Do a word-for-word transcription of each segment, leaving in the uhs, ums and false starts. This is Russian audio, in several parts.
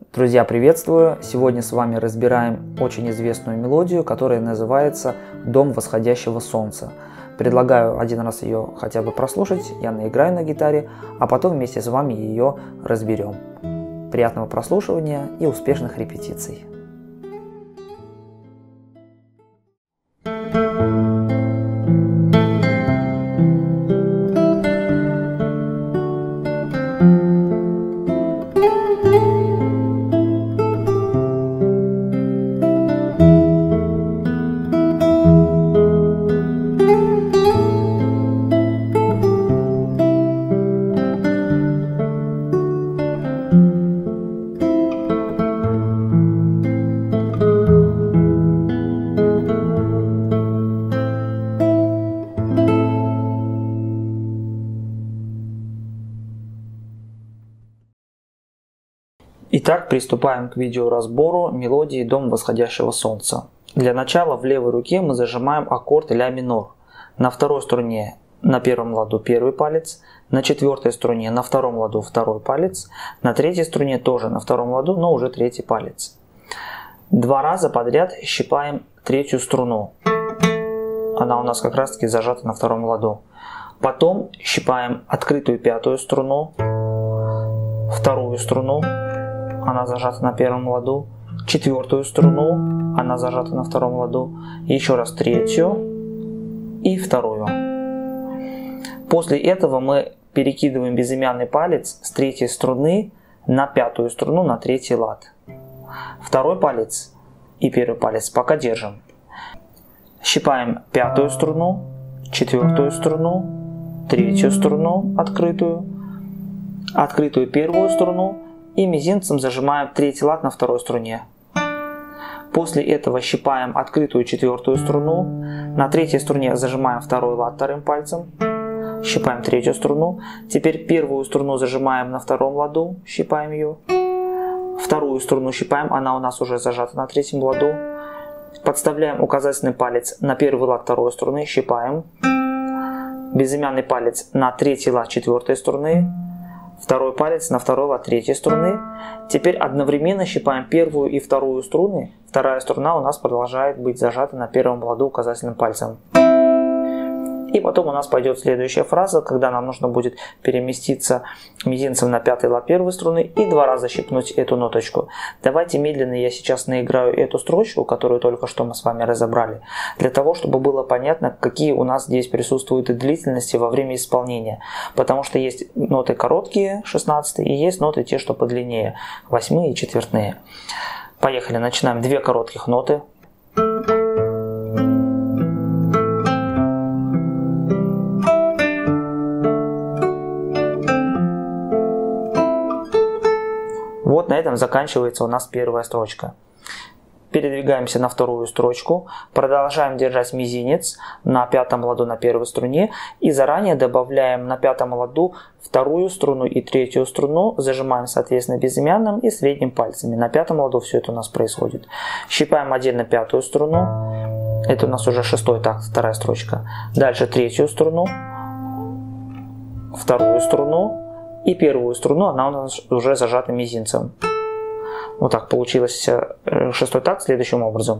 Друзья, приветствую! Сегодня с вами разбираем очень известную мелодию, которая называется «Дом восходящего солнца». Предлагаю один раз ее хотя бы прослушать, я наиграю на гитаре, а потом вместе с вами ее разберем. Приятного прослушивания и успешных репетиций! Итак, приступаем к видеоразбору мелодии «Дом восходящего солнца». Для начала в левой руке мы зажимаем аккорд ля минор. На второй струне на первом ладу первый палец, на четвертой струне на втором ладу второй палец, на третьей струне тоже на втором ладу, но уже третий палец. Два раза подряд щипаем третью струну. Она у нас как раз таки зажата на втором ладу. Потом щипаем открытую пятую струну, вторую струну. Она зажата на первом ладу, четвертую струну, она зажата на втором ладу, еще раз третью и вторую. После этого мы перекидываем безымянный палец с третьей струны на пятую струну на третий лад. Второй палец и первый палец пока держим. Щипаем пятую струну, четвертую струну, третью струну открытую, открытую первую струну, и мизинцем зажимаем третий лад на второй струне. После этого щипаем открытую четвертую струну, на третьей струне зажимаем второй лад вторым пальцем, щипаем третью струну, теперь первую струну зажимаем на втором ладу, щипаем ее, вторую струну щипаем, она у нас уже зажата на третьем ладу, подставляем указательный палец на первый лад второй струны, щипаем, безымянный палец на третий лад четвертой струны, второй палец на второй лад третьей струны. Теперь одновременно щипаем первую и вторую струны. Вторая струна у нас продолжает быть зажата на первом ладу указательным пальцем. И потом у нас пойдет следующая фраза, когда нам нужно будет переместиться мизинцем на пятый лад первой струны и два раза щипнуть эту ноточку. Давайте медленно я сейчас наиграю эту строчку, которую только что мы с вами разобрали, для того, чтобы было понятно, какие у нас здесь присутствуют и длительности во время исполнения. Потому что есть ноты короткие, шестнадцатые, и есть ноты те, что подлиннее, восьмые и четвертные. Поехали, начинаем. Две коротких ноты. Вот на этом заканчивается у нас первая строчка. Передвигаемся на вторую строчку, продолжаем держать мизинец на пятом ладу на первой струне и заранее добавляем на пятом ладу вторую струну и третью струну, зажимаем соответственно безымянным и средним пальцами. На пятом ладу все это у нас происходит. Щипаем отдельно пятую струну, это у нас уже шестой такт, вторая строчка. Дальше третью струну, вторую струну. И первую струну, она у нас уже зажата мизинцем. Вот так получилось шестой такт следующим образом.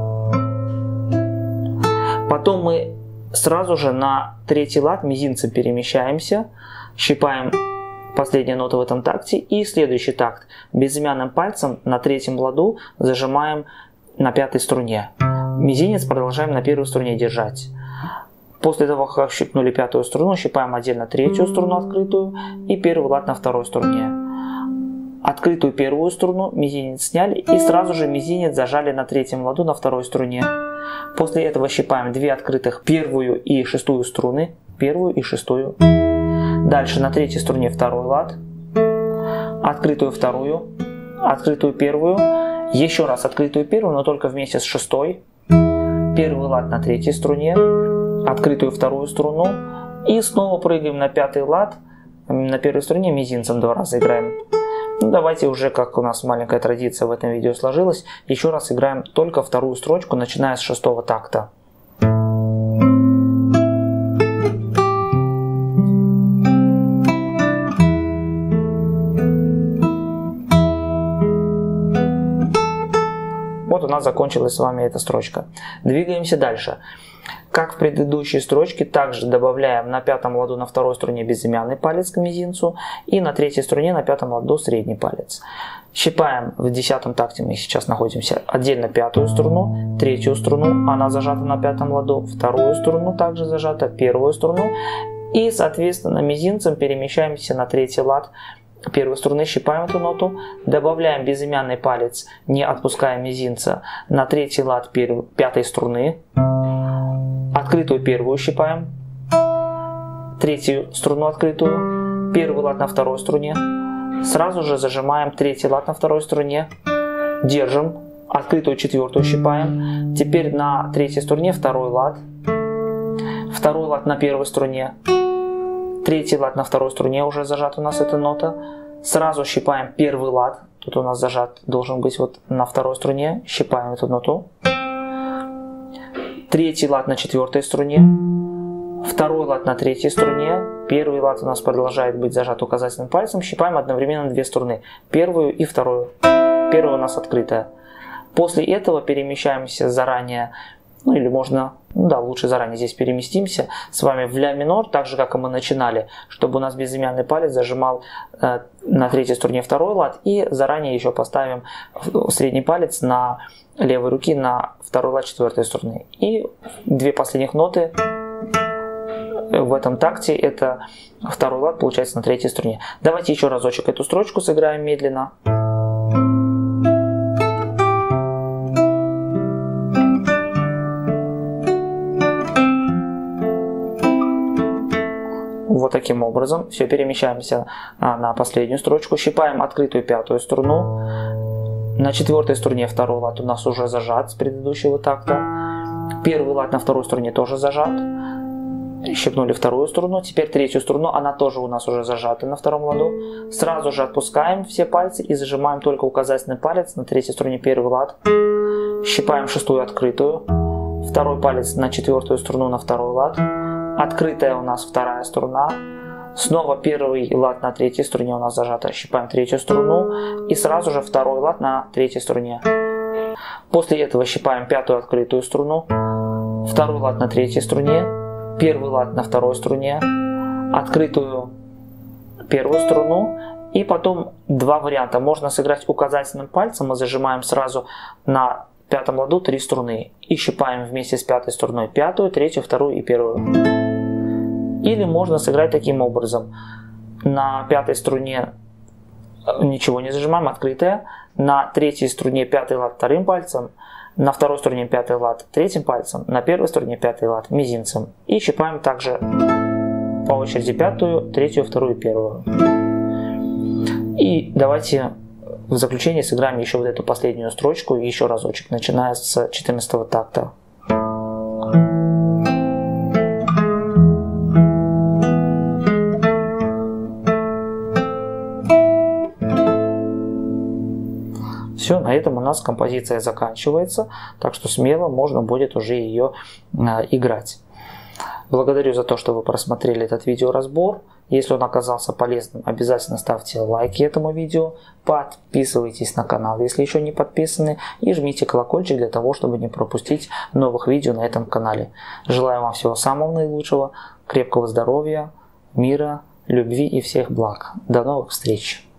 Потом мы сразу же на третий лад мизинцем перемещаемся, щипаем последнюю ноту в этом такте и следующий такт. Безымянным пальцем на третьем ладу зажимаем на пятой струне. Мизинец продолжаем на первой струне держать. После того, как щипнули пятую струну, щипаем отдельно третью струну открытую и первый лад на второй струне. Открытую первую струну мизинец сняли и сразу же мизинец зажали на третьем ладу на второй струне. После этого щипаем две открытых первую и шестую струны, первую и шестую. Дальше на третьей струне второй лад, открытую вторую, открытую первую, еще раз открытую первую, но только вместе с шестой, первый лад на третьей струне, открытую вторую струну и снова прыгаем на пятый лад, на первой струне мизинцем два раза играем. Ну, давайте уже, как у нас маленькая традиция в этом видео сложилась, еще раз играем только вторую строчку, начиная с шестого такта. нас закончилась с вами эта строчка. Двигаемся дальше. Как в предыдущей строчке, также добавляем на пятом ладу на второй струне безымянный палец к мизинцу и на третьей струне на пятом ладу средний палец. Щипаем в десятом такте, мы сейчас находимся, отдельно пятую струну, третью струну, она зажата на пятом ладу, вторую струну также зажата, первую струну и, соответственно, мизинцем перемещаемся на третий лад первой струны, щипаем эту ноту, добавляем безымянный палец, не отпуская мизинца, на третий лад первой, пятой струны, открытую первую щипаем, третью струну открытую, первый лад на второй струне, сразу же зажимаем третий лад на второй струне, держим, открытую четвертую щипаем, теперь на третьей струне второй лад, второй лад на первой струне, третий лад на второй струне уже зажат у нас эта нота, сразу щипаем первый лад, тут у нас зажат должен быть вот на второй струне, щипаем эту ноту, третий лад на четвертой струне, второй лад на третьей струне, первый лад у нас продолжает быть зажат указательным пальцем, щипаем одновременно две струны, первую и вторую, первая у нас открытая. После этого перемещаемся заранее, ну или можно, ну да, лучше заранее здесь переместимся с вами в ля минор, так же как и мы начинали, чтобы у нас безымянный палец зажимал э, на третьей струне второй лад, и заранее еще поставим средний палец на левой руки на второй лад четвертой струны. И две последних ноты в этом такте, это второй лад получается на третьей струне. Давайте еще разочек эту строчку сыграем медленно. Вот таким образом. Все, перемещаемся на последнюю строчку. Щипаем открытую пятую струну. На четвертой струне второй лад у нас уже зажат с предыдущего такта. Первый лад на второй струне тоже зажат. Щипнули вторую струну. Теперь третью струну, она тоже у нас уже зажата на втором ладу. Сразу же отпускаем все пальцы и зажимаем только указательный палец на третьей струне первый лад. Щипаем шестую открытую. Второй палец на четвертую струну на второй лад. Открытая у нас вторая струна. Снова первый лад на третьей струне у нас зажата. Щипаем третью струну и сразу же второй лад на третьей струне. После этого щипаем пятую открытую струну. Второй лад на третьей струне. Первый лад на второй струне. Открытую первую струну. И потом два варианта. Можно сыграть указательным пальцем. Мы зажимаем сразу на пятом ладу три струны и щипаем вместе с пятой струной пятую, третью, вторую и первую. Или можно сыграть таким образом. На пятой струне ничего не зажимаем, открытая. На третьей струне пятый лад вторым пальцем. На второй струне пятый лад третьим пальцем. На первой струне пятый лад мизинцем. И щипаем также по очереди пятую, третью, вторую и первую. И давайте в заключение сыграем еще вот эту последнюю строчку еще разочек, начиная с четырнадцатого такта. Все, на этом у нас композиция заканчивается, так что смело можно будет уже ее э, играть. Благодарю за то, что вы просмотрели этот видеоразбор. Если он оказался полезным, обязательно ставьте лайки этому видео, подписывайтесь на канал, если еще не подписаны, и жмите колокольчик для того, чтобы не пропустить новых видео на этом канале. Желаю вам всего самого наилучшего, крепкого здоровья, мира, любви и всех благ. До новых встреч!